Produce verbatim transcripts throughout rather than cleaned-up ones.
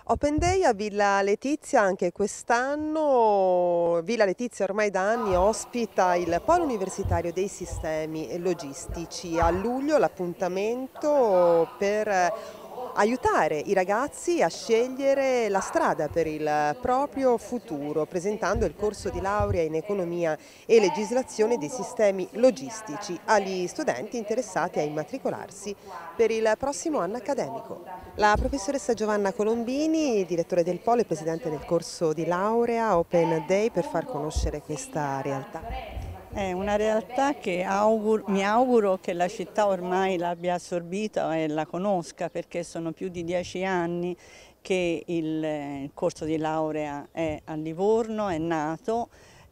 Open Day a Villa Letizia anche quest'anno. Villa Letizia ormai da anni ospita il Polo Universitario dei Sistemi Logistici. A luglio l'appuntamento per aiutare i ragazzi a scegliere la strada per il proprio futuro, presentando il corso di laurea in economia e legislazione dei sistemi logistici agli studenti interessati a immatricolarsi per il prossimo anno accademico. La professoressa Giovanna Colombini, direttore del Polo e presidente del corso di laurea Open Day, per far conoscere questa realtà. È una realtà che auguro, mi auguro che la città ormai l'abbia assorbita e la conosca, perché sono più di dieci anni che il, il corso di laurea è a Livorno, è nato,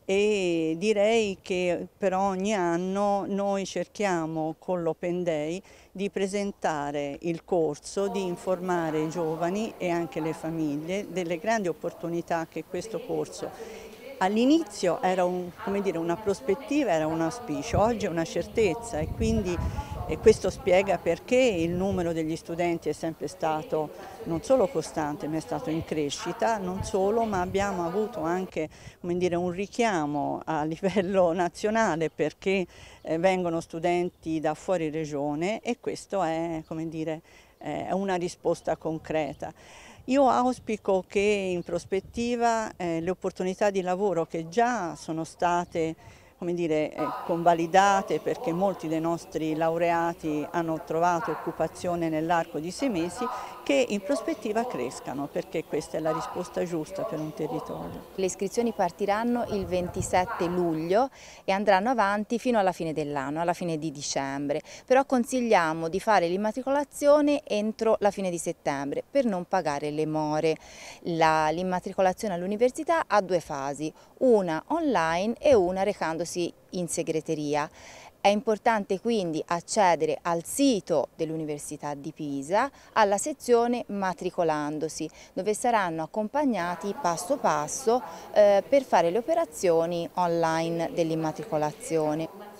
e direi che per ogni anno noi cerchiamo con l'Open Day di presentare il corso, di informare i giovani e anche le famiglie delle grandi opportunità che questo corso all'inizio era un, come dire, una prospettiva, era un auspicio, oggi è una certezza, e quindi e questo spiega perché il numero degli studenti è sempre stato non solo costante, ma è stato in crescita. Non solo, ma abbiamo avuto anche, come dire, un richiamo a livello nazionale, perché eh, vengono studenti da fuori regione, e questo è, come dire, è una risposta concreta. Io auspico che in prospettiva eh, le opportunità di lavoro che già sono state, come dire, eh, convalidate, perché molti dei nostri laureati hanno trovato occupazione nell'arco di sei mesi, che in prospettiva crescano, perché questa è la risposta giusta per un territorio. Le iscrizioni partiranno il ventisette luglio e andranno avanti fino alla fine dell'anno, alla fine di dicembre, però consigliamo di fare l'immatricolazione entro la fine di settembre per non pagare le more. L'immatricolazione all'università ha due fasi, una online e una recandosi in segreteria. È importante quindi accedere al sito dell'Università di Pisa, alla sezione matricolandosi, dove saranno accompagnati passo passo eh, per fare le operazioni online dell'immatricolazione.